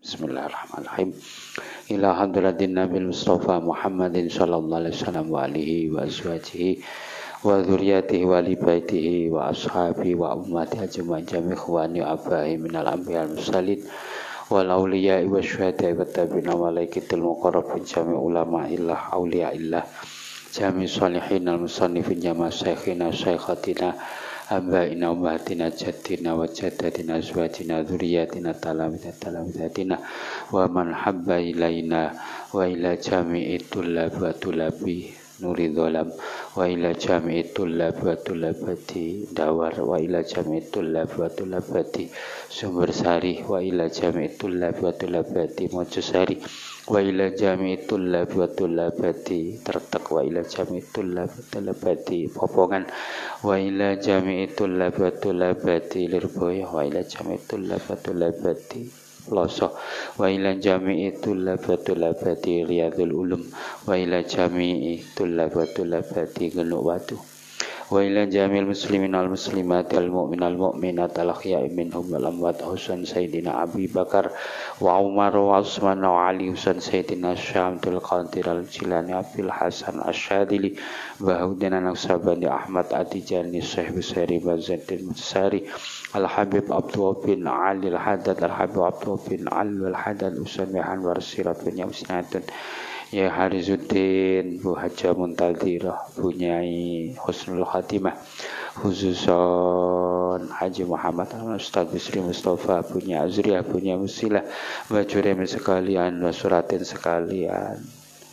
Bismillahirrahmanirrahim. Ila hadratin Nabil Mustafa Muhammadin sallallahu alaihi wasallam wa alihi wa azwajihi wa dzurriyyatihi wa li baitihi wa ashabihi wa ummati ajmain jami' ikhwani wa abahi minal anbiya wal mursalin wal awliya wa syuhada wa tabi'in wa malaikatil muqarrabin jami' ulama illah awliya illah jami' sholihin al musannifin jama' syekhina syekhatina abaina ummatina jaddina wa jaddatina azwajina dzurriyyatina talamidatina wa man habba ilaina wa ila jami'i tullab wa tulabi nuri dholam wa ila jami'i tullab wa tulabati dawar wa ila jami'i tullab wa tulabati sumber sari wa ila jami'i tullab wa tulabati mojosari wa ila jami'i tullab wa tulabati tertek wa ila jami'i tullab wa tulabati popongan wa ila jami'i tullab wa tulabati lirboya wa ila jami'i tullab wa tulabati loso wa ila jami'i tullab wa tulabati riyadul ulum wa ila jami'i tullab wa tulabati genuk watu wa ila jami'il muslimin al muslimat al mu'min al mu'minat al ahya'i minhum wal amwat husan sayyidina Abi Bakar wa Umar wa Utsman wa Ali husan sayyidina Syamsul Qadir al Jilani Abil Hasan Asyadili Bahudina Naksabani Ahmad Atijani Syekh Busairi Bazaddin Mutsari Al Habib Abdullah bin Ali Al Haddad Al Habib Abdullah bin Ali Al Haddad Usan Mihan Warsirat bin Yamsinatun Ya Harizuddin Bu Haja Muntadirah Bunyai Husnul Khatimah khususon Haji Muhammad Ustaz Bisri Mustafa punya Azriyah punya Musilah Wajurim sekalian Wasuratin sekalian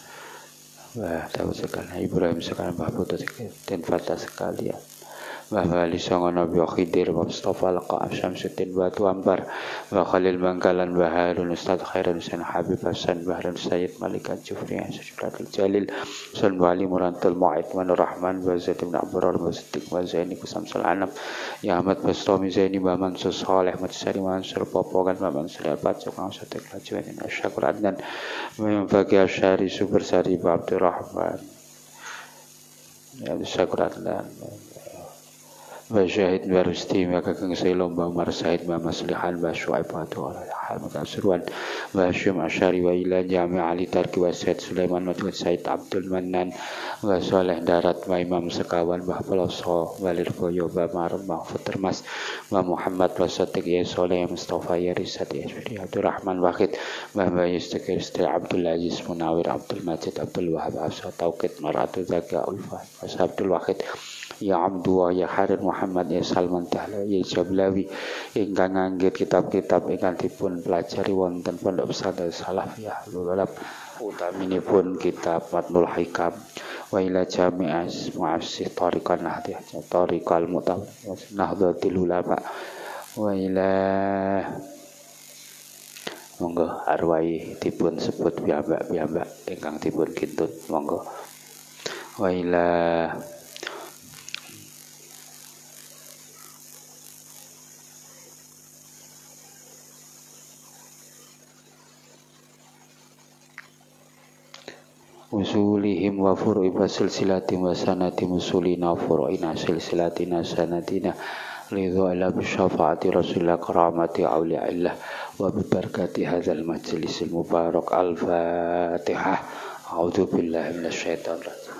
Wah tahu sekalian Ibrahim sekalian Mbah Putu dan Fatah sekalian Mbah Wali Songo Nabi Khidir Mustafa Al-Qa'am Syamsuddin Batu Ambar Mbah Khalil Bangkalan Mbah Harun Ustaz Khairan Husain Habib Hasan Mbah Harun Sayyid Malik Al-Jufri Syukratul Jalil Sun Wali Murantul Mu'id Manur Rahman Mbah Zaid bin Abrar Mbah Siddiq Mbah Zaini Kusamsul Anam Ya Ahmad Bastomi Zaini Mbah Mansur Saleh Mutsari Mansur Popokan Mbah Mansur Al-Pacok Mansur Lajuan Syakur Adnan Mbah Bagi Asyari Super Sari Mbah Abdurrahman Ya Syakur Adnan Mbak Syahid Mbak Rusti Mbak Kakang Sailom Mbak Umar Syahid Mbak Maslihan Mbak Syu'aib Mbak Ahmad Asruan Mbak Syum Asyari wa ila Jami' Ali Tarki wa Syed Sulaiman Mbak Syed Abdul Manan Mbak Soleh Darat Mbak Imam Sekawan Mbak Peloso Mbak Lirboyo Mbak Marum Mbak Futermas Mbak Muhammad Mbak Sotik Ya Soleh Mustafa Ya Risat Ya Syuri Abdul Rahman Wahid Mbak Yustikir Istri Abdul Aziz Munawir Abdul Majid Abdul Wahab Afsa Tauqid Maratu Zaga Ulfa Mas Abdul Wahid Ya Abdullah Ya Harir Muhammad Ya Salman Tahla Ya Jablawi ingkang nganggit kitab-kitab ingkang dipun pelajari wonten Pondok Pesantren Salafiyah Lululab utaminipun kitab Matnul Hikam wa ila jami'as mu'assih tariqan nahdiyah tariqal mu'tawar nahdlatul ulama wa ila monggo arwai dipun sebut piyambak ingkang dipun kintut monggo wa ila usulihim wa furu'i silsilatim wa sanatim usulina wa furu'ina silsilatina sanatina lidhu ila bisyafaati rasulullah karamati awli'illah wa bibarakati hadzal majlisil mubarak al-fatihah a'udzu billahi minasyaitonir rajim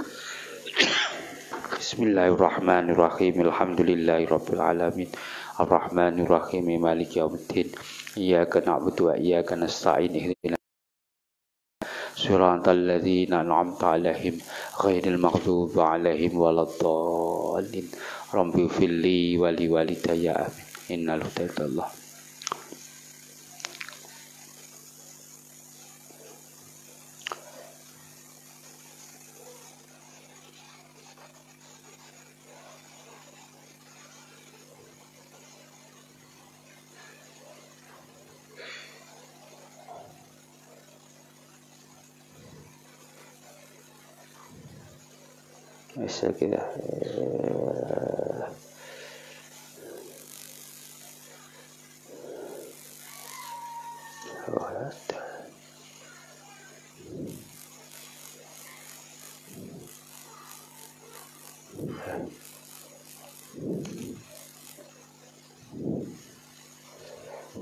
bismillahirrahmanirrahim alhamdulillahi rabbil alamin arrahmanir rahim maliki yaumiddin iyyaka na'budu wa iyyaka nasta'in ihdinas صراط الذين أنعمت عليهم غير المغضوب عليهم ولا الضالين رب اغفر لي ولوالدي آمين إن الهدى الله bisa kita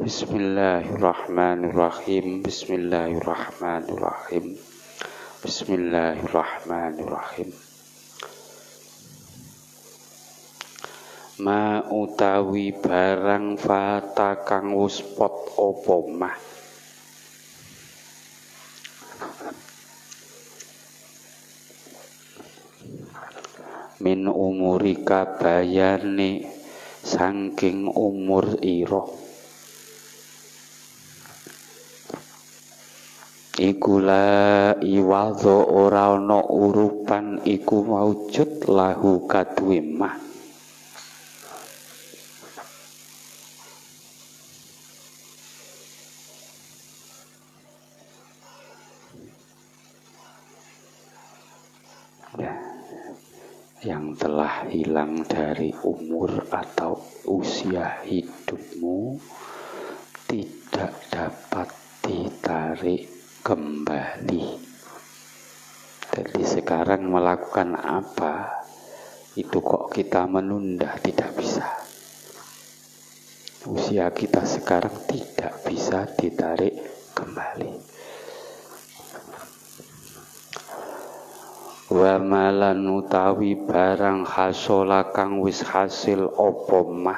Bismillahirrahmanirrahim. Bismillahirrahmanirrahim. Bismillahirrahmanirrahim. Ma utawi barang fata kang wus pot opo mah min umurika bayane saking umur ira iku la iwadho ora ana urupan iku maujud lahu kaduwe mah yang telah hilang dari umur atau usia hidupmu tidak dapat ditarik kembali. Jadi sekarang melakukan apa itu kok kita menunda, tidak bisa. Usia kita sekarang tidak bisa ditarik kembali. Wa malan utawi barang hasola kang wis hasil apa mah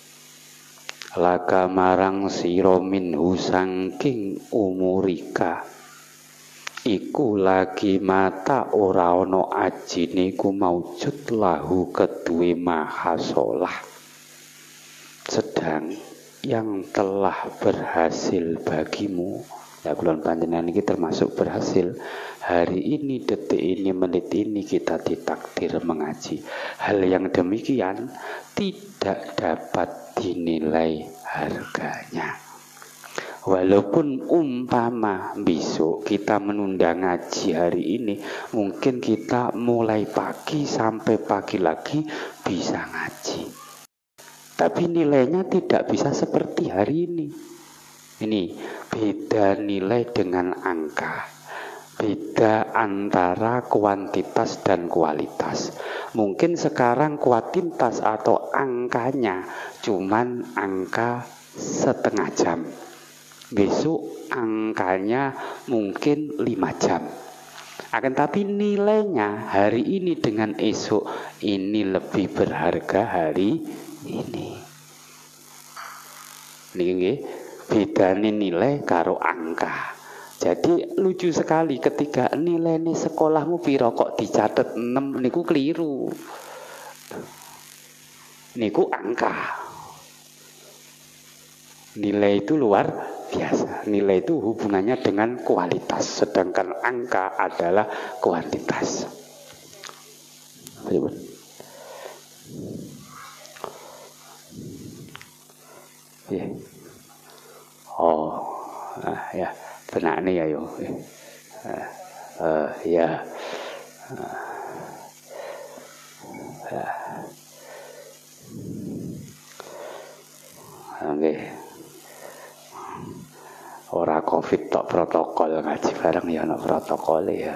laka marang sira minhu saking umurika iku lagi mata ora ana ajine ku maujud lahu keduwe mahasolah sedang yang telah berhasil bagimu ya kulon panjenengan ini termasuk berhasil. Hari ini, detik ini, menit ini kita ditakdir mengaji. Hal yang demikian tidak dapat dinilai harganya. Walaupun umpama besok kita menunda ngaji hari ini, mungkin kita mulai pagi sampai pagi lagi bisa ngaji. Tapi nilainya tidak bisa seperti hari ini. Ini beda nilai dengan angka. Beda antara kuantitas dan kualitas. Mungkin sekarang kuantitas atau angkanya cuman angka setengah jam. Besok angkanya mungkin 5 jam. Akan tapi nilainya hari ini dengan esok ini lebih berharga hari ini. Niki bedane nilai karo angka. Jadi lucu sekali ketika nilai ini sekolahmu piro kok dicatat 6 niku keliru. Niku angka. Nilai itu luar biasa. Nilai itu hubungannya dengan kualitas, sedangkan angka adalah kuantitas. Ya. Oh, ya. Benak nih ayo. Ya. Oke. Ora Covid tok protokol ngaji bareng ya ana protokol ya.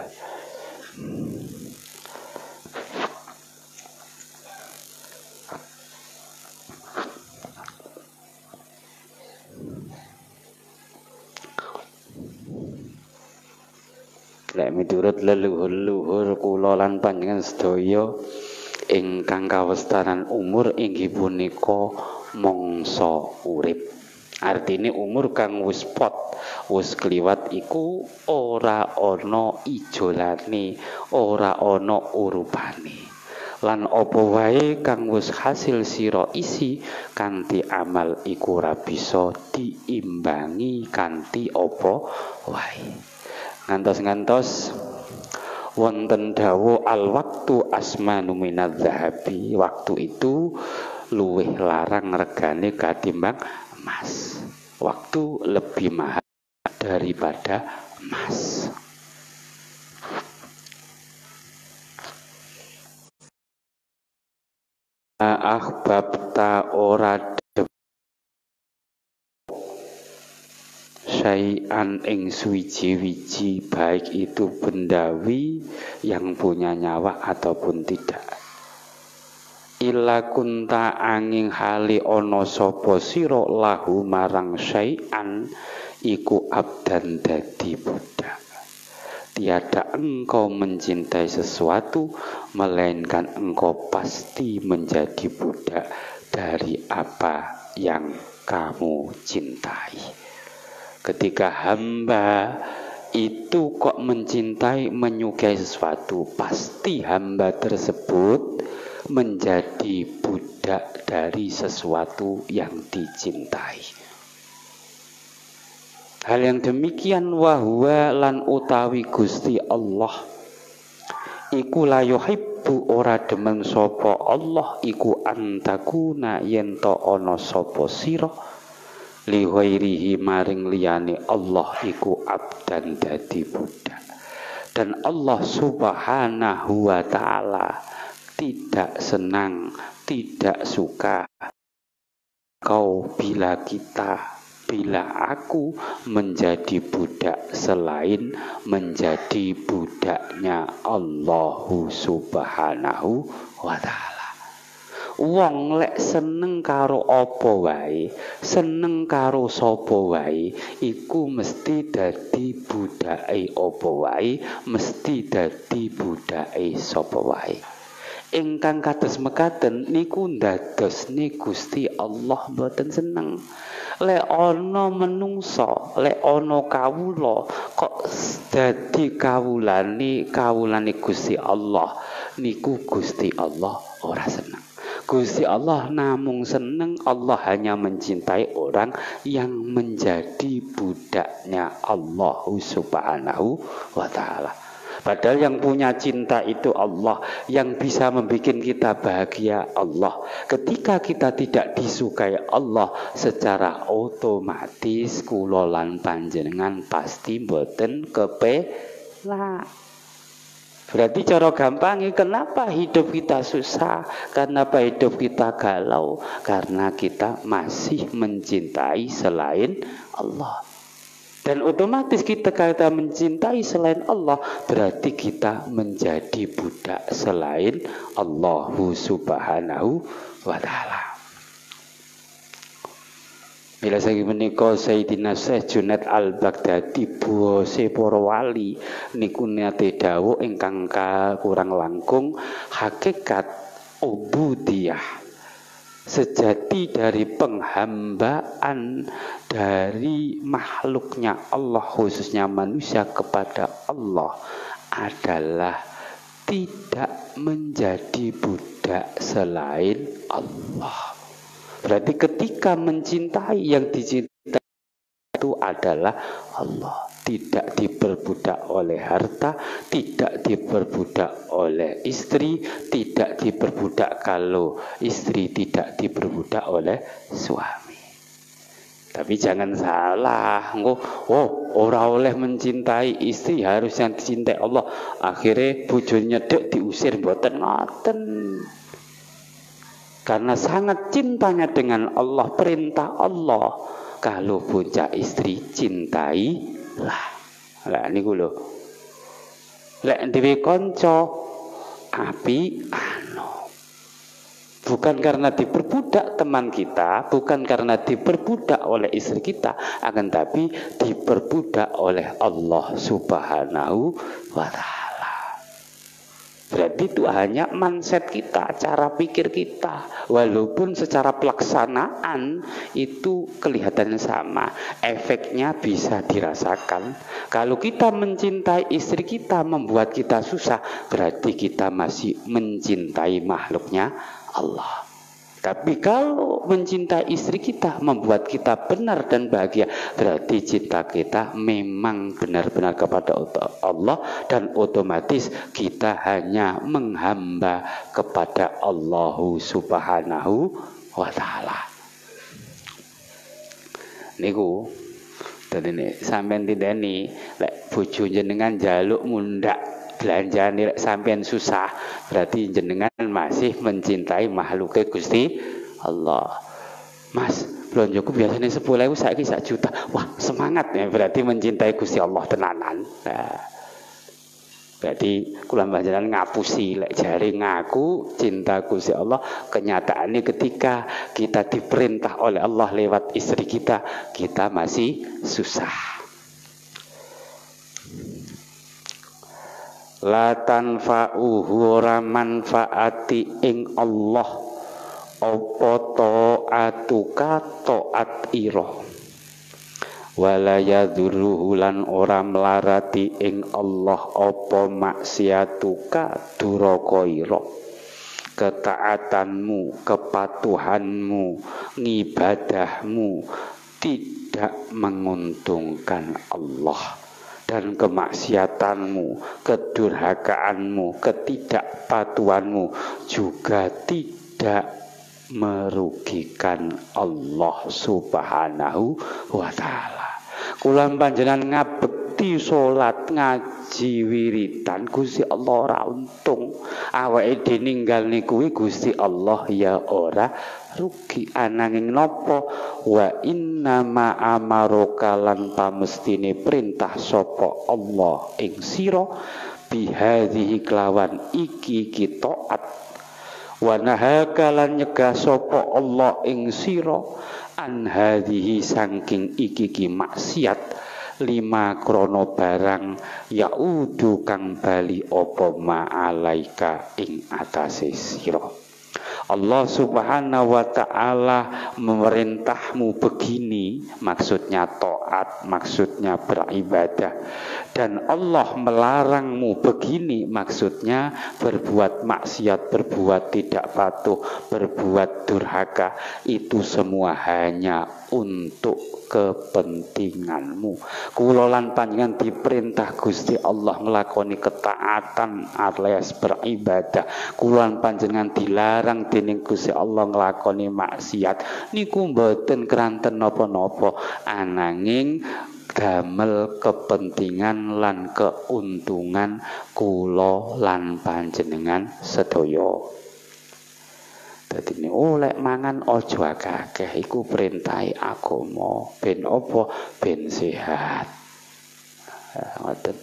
Lek miturut leluhur-leluhur kula lan panjenengan sedaya ingkang kawestanan umur inggih punika mangsa urip. Artine umur kang wis pot, wis kliwat iku ora ana ijolane, ora ana urupane. Lan apa wae kang wis hasil sira isi kanthi amal iku ora bisa diimbangi kanthi apa wae. Ngantos-ngantos wonten dawuh al waktu asmanu minadz zahabi, waktu itu luwih larang regane katimbang emas. Waktu lebih mahal daripada emas. Ahbabta ora syai'an ing suwiji-wiji, baik itu bendawi yang punya nyawa ataupun tidak. illa kunta angin hali ono sapa sira lahu marang syai'an iku abdan dadi budak. Tiada engkau mencintai sesuatu melainkan engkau pasti menjadi budak dari apa yang kamu cintai. Ketika hamba itu kok mencintai, menyukai sesuatu, pasti hamba tersebut menjadi budak dari sesuatu yang dicintai. Hal yang demikian wahwa lan utawi Gusti Allah iku la yuhibbu ora demen sapa Allah iku antakuna yen to ana sapa sira li ghairihi maring liyane Allah iku abdan dadi budak. Dan Allah Subhanahu wa taala tidak senang, tidak suka bila aku menjadi budak selain menjadi budaknya Allah Subhanahu wa ta'ala. Wong lek seneng karo apa wae, seneng karo sapa wae, iku mesti dadi budake apa wae, mesti dadi budake sapa wae. Ingkang kados mekaten niku ndadosne Gusti Allah mboten seneng. Lek ana menungso, lek ana kawula kok dadi kawulane Gusti Allah, niku Gusti Allah ora seneng. Gusti Allah namung seneng, Allah hanya mencintai orang yang menjadi budaknya Allah Subhanahu wa ta'ala. Padahal yang punya cinta itu Allah, yang bisa membuat kita bahagia Allah. Ketika kita tidak disukai Allah, secara otomatis kula lan panjenengan pasti mboten kepela. Berarti cara gampangnya, kenapa hidup kita susah? Kenapa hidup kita galau? Karena kita masih mencintai selain Allah. Dan otomatis kita mencintai selain Allah, berarti kita menjadi budak selain Allah Subhanahu wa ta'ala. Bila saya menika Sayyidina Syekh Junaid Al-Baghdadi bose para wali niku nate dawuh ingkang kurang langkung, hakikat ubudiyah, sejati dari penghambaan dari makhluknya Allah, khususnya manusia kepada Allah, adalah tidak menjadi budak selain Allah. Berarti ketika mencintai, yang dicintai itu adalah Allah. Tidak diperbudak oleh harta, tidak diperbudak oleh istri, tidak diperbudak kalau istri tidak diperbudak oleh suami. Tapi jangan salah, ora oleh mencintai istri, harus yang dicintai Allah. Akhirnya bojone nyedek diusir, mboten ngoten. Karena sangat cintanya dengan Allah, perintah Allah, kalau punya istri cintailah. Lah niku lho. Lek dhewe kanca api bukan karena diperbudak teman kita, bukan karena diperbudak oleh istri kita, akan tapi diperbudak oleh Allah Subhanahu wa ta'ala. Berarti itu hanya mindset kita, cara pikir kita. Walaupun secara pelaksanaan itu kelihatan sama, efeknya bisa dirasakan. Kalau kita mencintai istri kita membuat kita susah, berarti kita masih mencintai makhluknya Allah. Tapi kalau mencintai istri kita membuat kita benar dan bahagia, berarti cinta kita memang benar-benar kepada Allah, dan otomatis kita hanya menghamba kepada Allah Subhanahu wa ta'ala. Niku dadi sampean tindeni lek bojo jenengan njaluk mundak belanjane sampean susah, berarti jenengan masih mencintai makhluknya Gusti Allah. Mas, belonjoku biasanya 10.000, saiki 1 juta. Wah, semangat ya, berarti mencintai Gusti Allah tenanan. Nah, Jadi kula panjenengan ngapusi lek jare ngaku cinta Gusti Allah, kenyataannya ketika kita diperintah oleh Allah lewat istri kita masih susah. La tanfa'uhu ora manfaati ing Allah apa ta'atuka ta'at ira. Wala yadurruhu lan ora melarati ing Allah apa maksiatuka duraka ira. Ketaatanmu, kepatuhanmu, ngibadahmu tidak menguntungkan Allah, dan kemaksiatanmu, kedurhakaanmu, ketidakpatuhanmu juga tidak merugikan Allah Subhanahu wa ta'ala. Kula panjenengan ngabekti salat ngaji wiridan Gusti Allah ora untung, awake dhewe ninggal niku Gusti Allah ya ora rugi. Ananging napa wa inna ma amaroka lan pamestine perintah sapa Allah ing sira bihadhihi kelawan iki taat wa nahaka lan nyegah sapa Allah ing sira an hadhihi saking iki maksiat lima krono barang yaudu kang bali apa ma'alaika ing atase sira. Allah Subhanahu wa ta'ala memerintahmu begini, maksudnya taat, maksudnya beribadah. Dan Allah melarangmu begini, maksudnya berbuat maksiat, berbuat tidak patuh, berbuat durhaka. Itu semua hanya untuk kepentinganmu. Kula lan panjenengan diperintah Gusti Allah nglakoni ketaatan alias beribadah. Kula lan panjenengan dilarang dening Gusti Allah nglakoni maksiat. Niku mboten keranten napa-napa, ananging damel kepentingan lan keuntungan kula lan panjenengan sedaya. Dadi lek mangan aja akeh, iku perintahe agama. Ben apa? Ben sehat. Ngoten.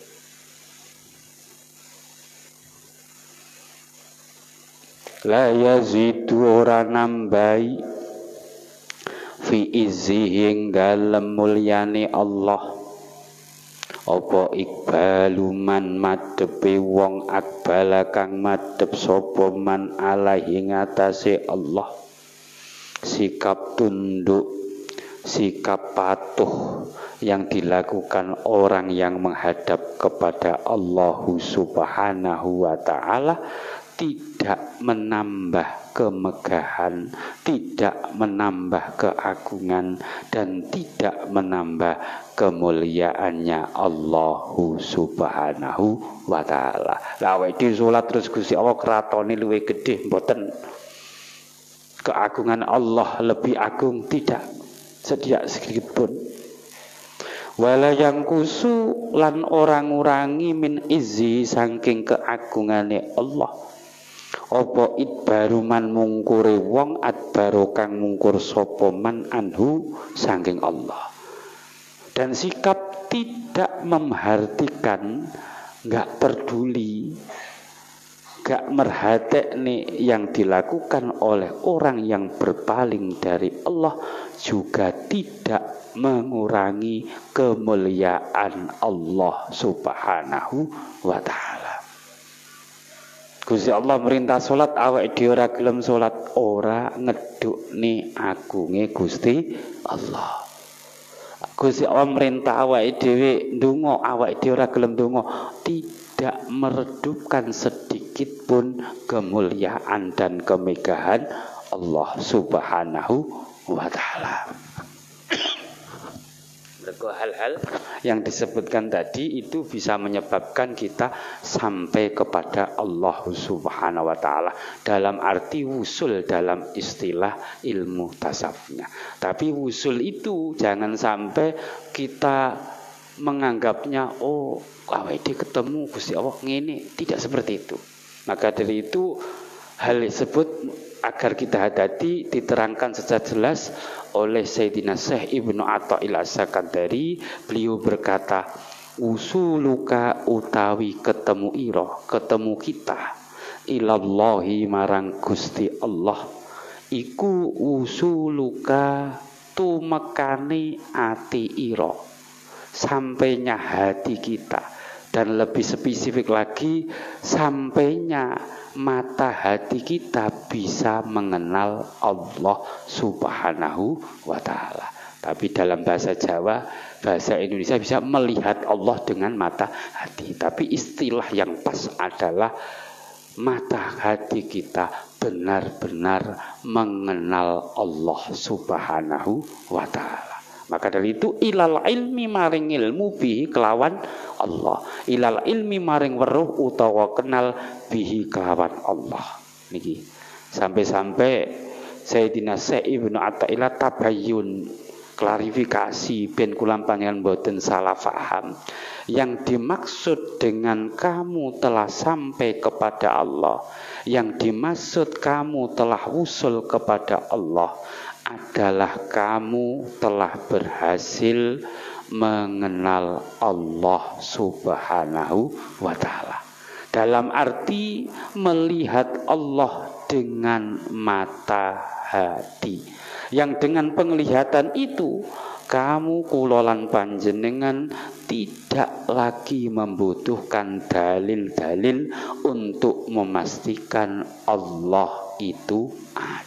La yazidu ora nambahi fi izzihi dalem mulyane Allah apa ikbalu man madhepe wong akbala kang madhep sapa man alaihi ngatasé Allah, sikap tunduk, sikap patuh yang dilakukan orang yang menghadap kepada Allah Subhanahu wa ta'ala tidak menambah kemegahan, tidak menambah keagungan, dan tidak menambah kemuliaannya Allah Subhanahu wa ta'ala. Lah awake salat terus Gusti Allah kratone luwih gedhe mboten. Keagungan Allah lebih agung tidak sedikit pun. Wala yang kusu lan orang ngurangi min izzi saking keagungane Allah. Apa idbaru man mungkure wong adbaro kang mungkur sapa man anhu saking Allah. Dan sikap tidak memperhatikan, enggak peduli, enggak merhatekne yang dilakukan oleh orang yang berpaling dari Allah juga tidak mengurangi kemuliaan Allah Subhanahu wa ta'ala. Gusti Allah merintah salat, awake dhewe ora gelem salat, ora ngedukne agunge Gusti Allah. Gusti Allah merintah awake dhewe ndonga, awake dhewe ora gelem ndonga, tidak meredupkan sedikit pun kemuliaan dan kemegahan Allah Subhanahu wa ta'ala. Hal-hal yang disebutkan tadi itu bisa menyebabkan kita sampai kepada Allah Subhanahu wa ta'ala dalam arti wusul dalam istilah ilmu tasawufnya. Tapi wusul itu jangan sampai kita menganggapnya awake ketemu Gusti Allah ngene, tidak seperti itu. Maka dari itu hal tersebut agar kita hati-hati diterangkan secara jelas oleh Sayyidina Syekh Ibnu Athaillah As-Sakandari. Beliau berkata, usuluka utawi ketemu ira, ketemu kita ilallahi marang Gusti Allah iku usuluka tumekane ati ira, sampainya hati kita, dan lebih spesifik lagi sampainya mata hati kita bisa mengenal Allah Subhanahu wa ta'ala. Tapi dalam bahasa Jawa, bahasa Indonesia bisa melihat Allah dengan mata hati. Tapi istilah yang pas adalah mata hati kita benar-benar mengenal Allah Subhanahu wa ta'ala. Maka dari itu ilal ilmi maring ilmu bihi kelawan Allah, ilal ilmi maring weruh utawa kenal bihi kelawan Allah. Niki sampai-sampai Sayyidina Syekh Ibnu Athaillah tabayyun, klarifikasi ben kula panjenengan boten salah faham. Yang dimaksud dengan kamu telah sampai kepada Allah, yang dimaksud kamu telah usul kepada Allah adalah kamu telah berhasil mengenal Allah Subhanahu wa ta'ala. Dalam arti melihat Allah dengan mata hati, yang dengan penglihatan itu kamu kulolan panjenengan tidak lagi membutuhkan dalil-dalil untuk memastikan Allah itu ada.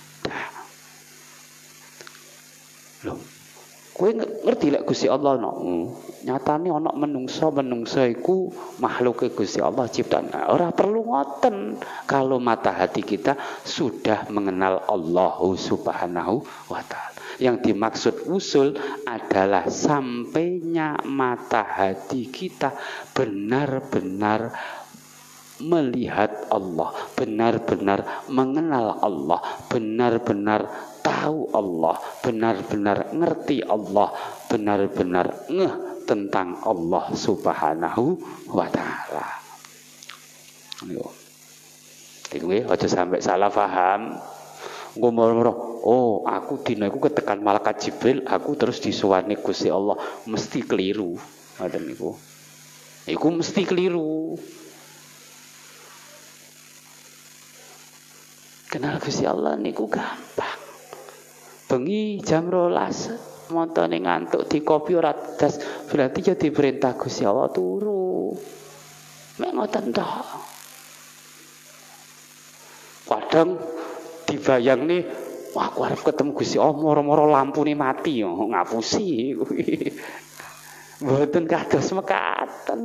Loh, kowe ngerti lek Gusti Allah no? Nyatane ana menungso iku makhluke Gusti Allah ciptaan. Ora perlu ngoten kalau mata hati kita sudah mengenal Allah Subhanahu wa ta'ala. Yang dimaksud usul adalah sampainya mata hati kita benar-benar melihat Allah, benar-benar mengenal Allah, benar-benar tahu Allah, benar-benar ngerti Allah, benar-benar ngeh tentang Allah Subhanahu wa ta'ala. Iki aja sampai salah paham. Ngomong-ngomong, oh aku dina iku ketekan malaikat Jibril, aku terus disuwani Gusti Allah, mesti keliru. Ngoten niku. Iku mesti keliru. Kenal Gusti Allah niku gampang. Bengi jam 12 montone ngantuk di kopi ora das, berarti ya diperintah Gusti Allah turu. Mek ngoten tok. Kadang dibayang nih, wah aku harap ketemu Gusti Allah, moro-moro lampu nih mati, ngapusi. Mboten kados mekaten.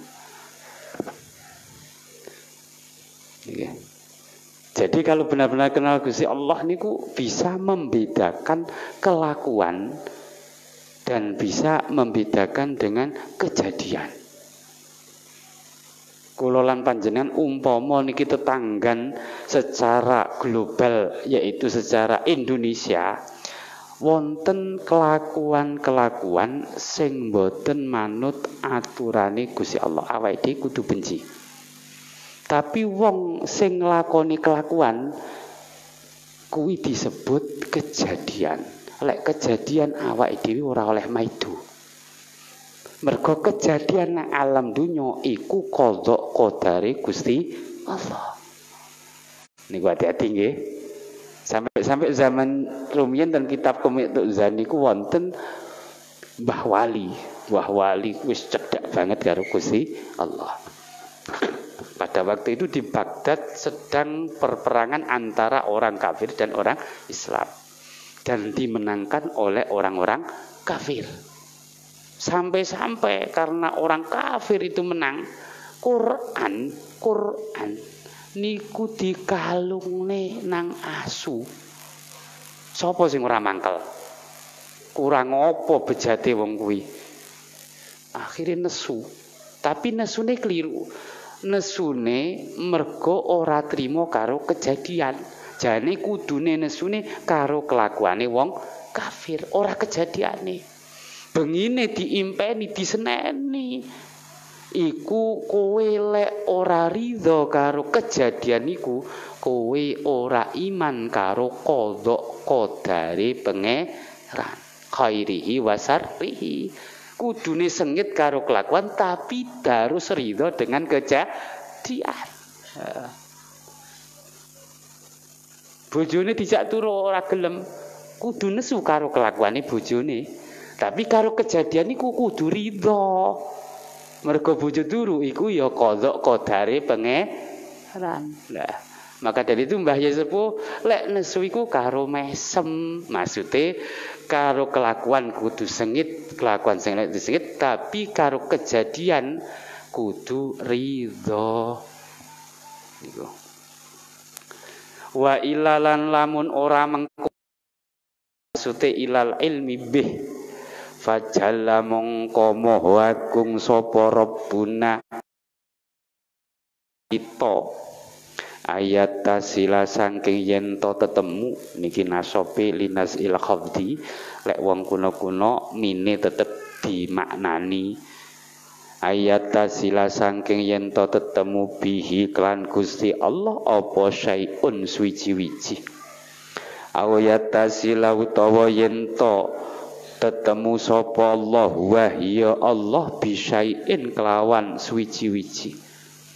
Nggih. Jadi kalau benar-benar kenal Gusti Allah niku bisa membedakan kelakuan dan bisa membedakan dengan kejadian. Kulolan panjenengan umpama niki tetanggan secara global yaitu secara Indonesia, wonten kelakuan-kelakuan sing boten manut aturane Gusti Allah, awake dhewe kudu benci. Tapi wong sing nglakoni kelakuan kuwi disebut kejadian. Lek kejadian awake dhewe ora oleh maido. Mergo kejadian nang alam dunya iku qadha qadare Gusti Allah. Niku hati-hati nggih. Sampai zaman rumiyin dan kitab komik Zan niku wonten Mbah Wali. Mbah Wali wis cedhak banget karo Gusti Allah. Pada waktu itu di Baghdad sedang perperangan antara orang kafir dan orang Islam, dan dimenangkan oleh orang-orang kafir. Sampai-sampai karena orang kafir itu menang, Quran niku dikalungne nang asu. Sapa sing ora mangkel? Kurang apa bejate wong kuwi? Akhirnya nesu. Tapi nesune keliru. Nesune mergo ora trimo karo kejadian. Jane kudune nesune karo kelakuane wong kafir, ora kejadiane. Bengine diimpeni, diseneni. Iku kowe lek ora ridho karo kejadian iku, kowe ora iman karo qadha qadare pangeran, khairihi wa syarrihi. Kudune sengit karo kelakuan tapi harus ridho dengan kejadian. Bojone dijak turu ora gelem, kudu nesu karo kelakuane bojone. Tapi karo kejadian iku kudu ridho. Mergo bojo turu iku ya qadha qadare pangeran. Lah, maka dari itu Mbah Yai Sepuh lek nesu iku karo mesem, maksude karo kelakuan kudu sengit, kelakuan sengit tapi karo kejadian kudu ridho. Iku. Wa ilalan lamun ora mengko maksude ilal ilmi bih fajalla mongko moho agung sapa Rabbuna kita ayat tasila saking yen to tetemu niki nasope linas il khafdi lek wong kuno-kuno mine tetep dimaknani ayat tasila saking yen to tetemu bihi klan Gusti Allah apa syai'un suwiji-wiji ayat tasila utawa yen to tetemu sapa Allah wahya Allah bisyai'in kelawan suwiji-wiji.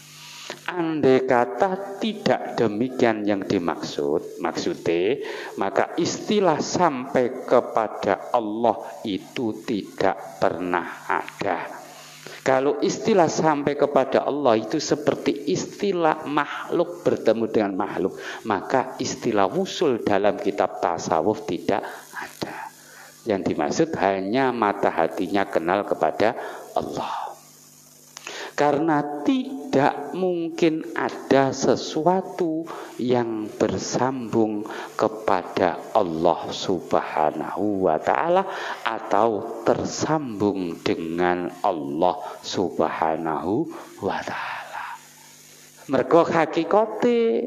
Andai kata tidak demikian yang dimaksud, maksudnya maka istilah sampai kepada Allah itu tidak pernah ada. Kalau istilah sampai kepada Allah itu seperti istilah makhluk bertemu dengan makhluk, maka istilah wusul dalam kitab tasawuf tidak ada. Yang dimaksud hanya mata hatinya kenal kepada Allah. Karena tidak mungkin ada sesuatu yang bersambung kepada Allah Subhanahu wa ta'ala atau tersambung dengan Allah Subhanahu wa ta'ala. Mergo hakikate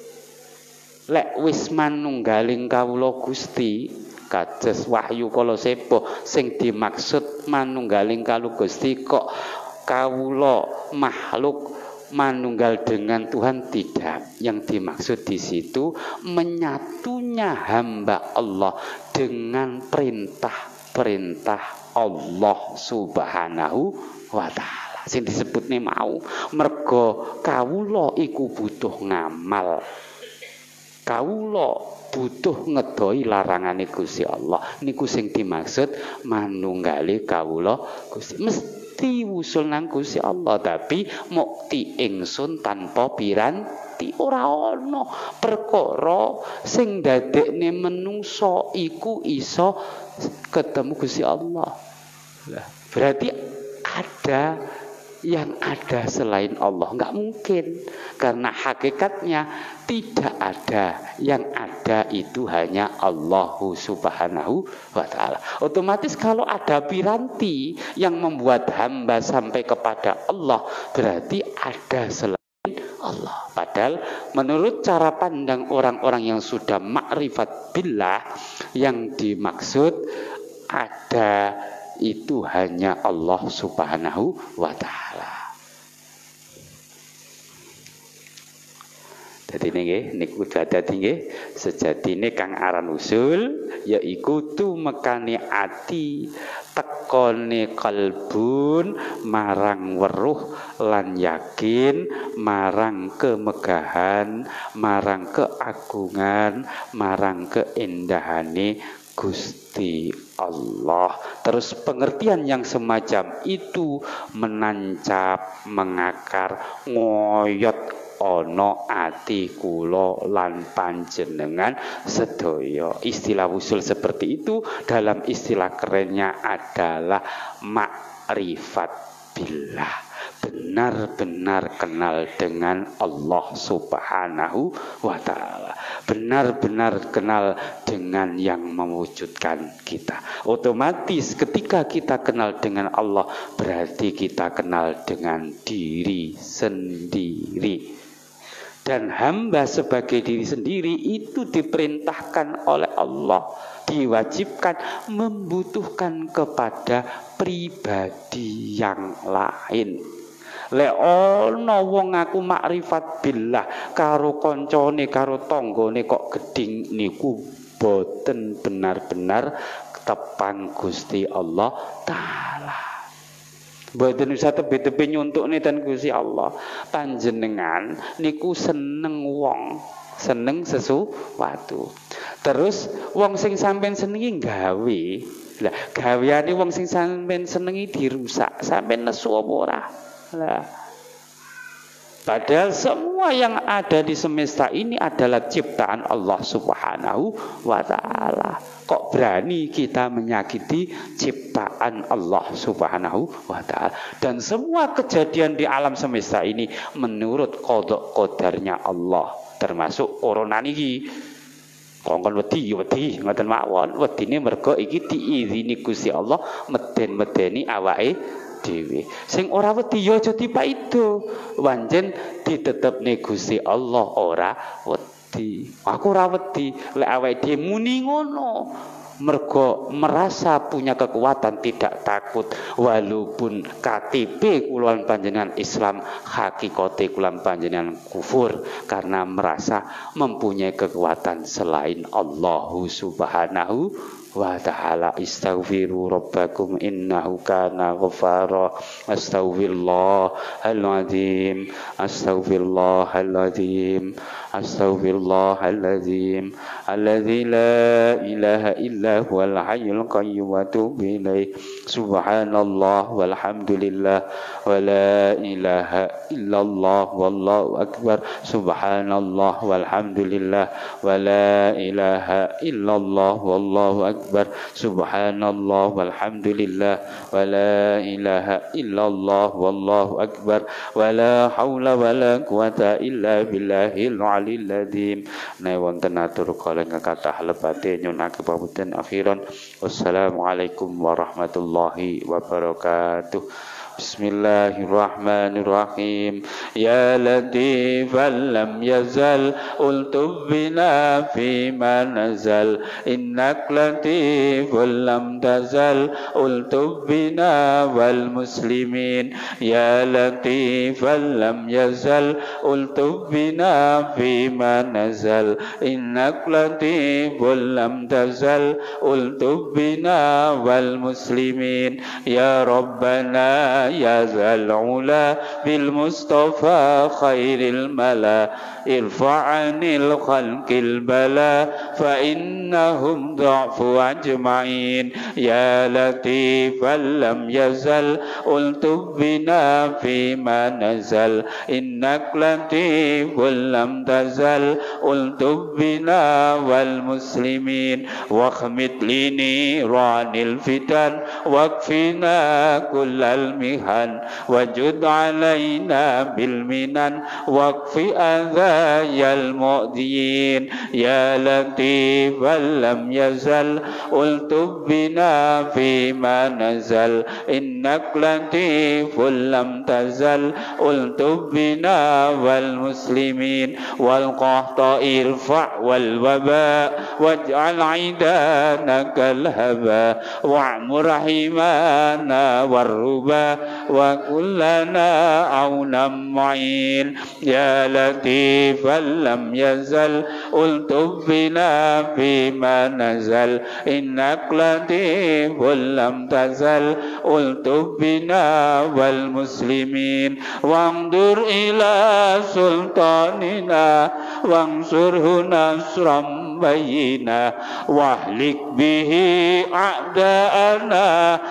lek wis manunggaling kawula Gusti kados wahyu kala sepuh sing dimaksud manunggaling kawula Gusti kok kawula makhluk manunggal dengan Tuhan tidak. Yang dimaksud di situ menyatunya hamba Allah dengan perintah-perintah Allah Subhanahu wa ta'ala. Sing disebutne mau mergo kawula iku butuh ngamal. Kawula butuh ngedoi larangane Gusti Allah. Niku sing dimaksud manunggali kawula Gusti. Mesti wusul nang Gusti Allah, tapi mukti ingsun tanpa piranti ora ana perkara sing dadekne menungso iku iso ketemu Gusti Allah. Berarti ada yang ada selain Allah, enggak mungkin, karena hakikatnya tidak ada, yang ada itu hanya Allah Subhanahu wa ta'ala. Otomatis kalau ada piranti yang membuat hamba sampai kepada Allah, berarti ada selain Allah. Padahal menurut cara pandang orang-orang yang sudah makrifat billah, yang dimaksud ada itu hanya Allah Subhanahu wa ta'ala. Jadi nggih niku dadi nggih sejatine kang aran usul yaiku tumekane ati tekone kalbun marang weruh lan yakin marang kemegahan marang keagungan marang keendahane Gusti Allah. Terus pengertian yang semacam itu menancap, mengakar, ngoyot ana ati kula lan panjenengan sedaya. Istilah usul seperti itu dalam istilah kerennya adalah makrifat billah. Benar-benar kenal dengan Allah Subhanahu wa ta'ala. Benar-benar kenal dengan yang mewujudkan kita. Otomatis ketika kita kenal dengan Allah, berarti kita kenal dengan diri sendiri. Dan hamba sebagai diri sendiri itu diperintahkan oleh Allah, diwajibkan membutuhkan kepada pribadi yang lain. Lek ana wong aku makrifat billah karo kancane karo tanggane kok geding niku boten benar-benar ketetapan Gusti Allah Ta'ala. Mboten usah tebe-tebe nyuntukne ten Gusti Allah. Panjenengan niku seneng wong, seneng sesuatu. Terus wong sing sampean senengi gawe. Lah, gaweane wong sing sampean senengi dirusak, sampean nesu apa ora? Lah. Padahal semua yang ada di semesta ini adalah ciptaan Allah Subhanahu wa Ta'ala. Kok berani kita menyakiti ciptaan Allah Subhanahu wa Ta'ala? Dan semua kejadian di alam semesta ini menurut qada qadarnya Allah, termasuk corona niki. Kongkon wedi ngoten mawon. Wedine mergo iki diizini Gusti Allah meden-medeni awake dhewe. Sing ora wedi ya aja dipaido. Pancen ditetepne Gusti Allah ora wedi. Aku ora wedi lek awake dhewe muni ngono. Mergo merasa punya kekuatan, tidak takut. Walaupun KTP kula panjenengan Islam, hakikate kula panjenengan kufur, karena merasa mempunyai kekuatan selain Allah Subhanahu wa Ta'ala. Istaghfiru rabbakum innahu kana ghafara. Astaghfirullahaladzim, astaghfirullahaladzim, astaghfirullahaladzim, alladzi la ilaha illa huwal hayyul qayyum wa atubu ilaih. Subhanallah walhamdulillah wa la ilaha illallah wallahu akbar. Subhanallah walhamdulillah wa la ilaha illallah wallahu akbar. Subhanallah walhamdulillah wa la ilaha illallah wallahu akbar. Wa la haula wa la quwata illa billahil aliyil azim. Nah wonten atur kala kathah lebate nyunaken pamuten akhiran. Wassalamualaikum warahmatullahi wabarakatuh. Bismillahirrahmanirrahim. Ya latifan lam yazal ultub bina fima nazal. Innak latifun lam tazal ultub bina wal muslimin. Ya latifan lam yazal ultub bina fima nazal. Innak latifun lam tazal ultub bina wal muslimin. Ya Rabbana ya zal ula bil mustafa khairil mala. Irfa'anil khalqil bala fa innahum dha'fu ajma'in. Ya latifan lam yazal ultub bina fima nazal. Innak latifun lam tazal ultub bina wal muslimin. Wakhmit lini ranil fitan wakfina kullal mihan. Wajud alaina bil minan wakfi adhayal mu'diyin. Ya latifan lam yazal ultub bina fima nazal. Innak latifun lam tazal ultub bina wal muslimin. Wal qahta irfa' wal waba waj'al aidanaka al haba. Wa'mur rahimana warruba wa kullana aunam ma'in. Ya latifan lam yazal ultub bina fima nazal. Innak latifun lam tazal ultub bina wal muslimin. Wangdur ila sultanina wangsurhu nasram bayina. Wahlik bihi a'da'ana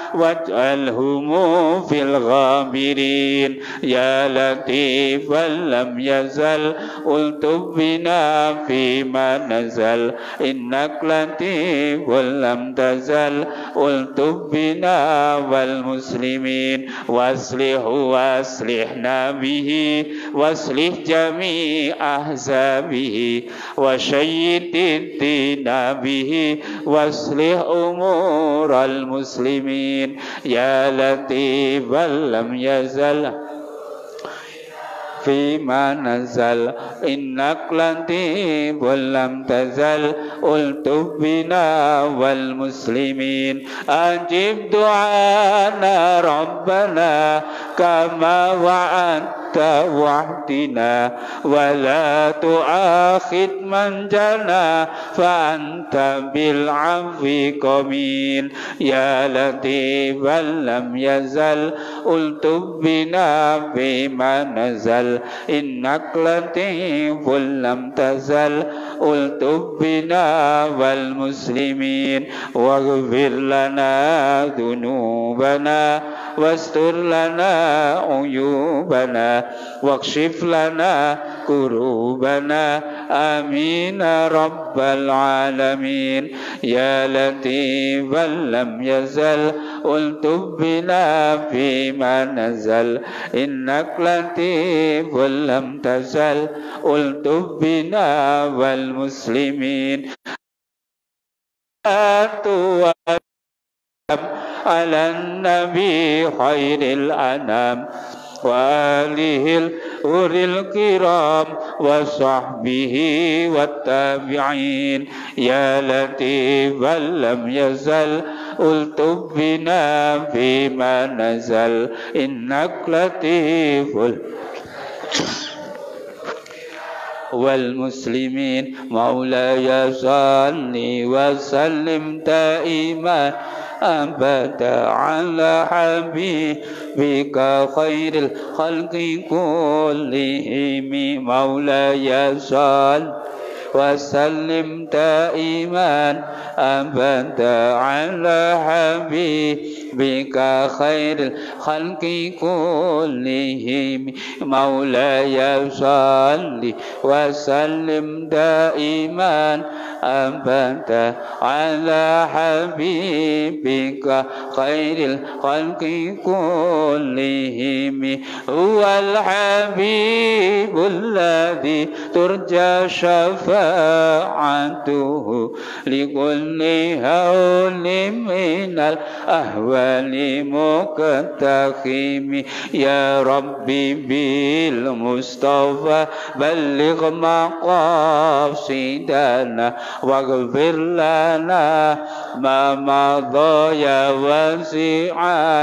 waj'alhumu fil ghabirin. Ya latifan lam yazal ultub bina fima nazal. Innak latifun lam tazal ultub bina wal muslimin. Waslihu waslihna bihi waslih jami' ahzabihi wa syayyidina bihi waslih umural muslimin. Ya latifan lam yazal fima nazal. Innak latifun lam tazal ultub bina wal muslimin. Ajib du'ana rabbana كما وعدت وعدنا ولا تؤاخذ من جنى فأنت بالعفو قمين يا لطيفا لم يزل ألطف بنا فيما نزل إنك لطيف لم تزل ألطف بنا والمسلمين واغفر لنا ذنوبنا واستر لنا عيوبنا واكشف لنا كروبنا آمين رب العالمين يا لطيفا لم يزل ألطف بنا فيما نزل إنك لطيف لم تزل ألطف بنا والمسلمين على النبي خير الأنام وآله الغر الكرام وصحبه والتابعين يا لطيفا لم يزل ألطف بنا فيما نزل إنك لطيف والمسلمين مولاي صل وسلم دائما أبدا على حبيبك خير الخلق كلهم مولاي صل وسلم دائما أبدا على حبيبك خير الخلق كلهم مولاي صل وسلم دائما أبدا على حبيبك خير الخلق كلهم هو الحبيب الذي ترجى شفاعته لكل هول من الأهوال مكتخم يا ربي بالمصطفى بلغ مقاصدنا واغفر لنا ما مضى يا واسع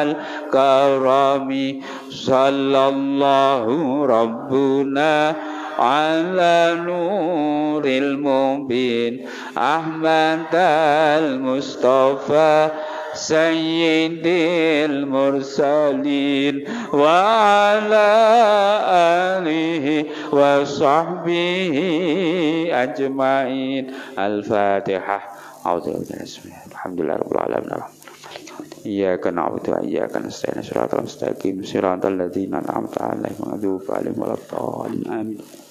الكرم صلى الله ربنا على نور المبين أحمد المصطفى سيد المرسلين وعلى آله وصحبه أجمعين. الفاتحة. أعوذ بالله بسم الله الحمد لله رب العالمين إياك نعبد وإياك نستعين صراط المستقيم صراط الذين أنعمت عليهم غير المغضوب عليهم ولا الضالين آمين.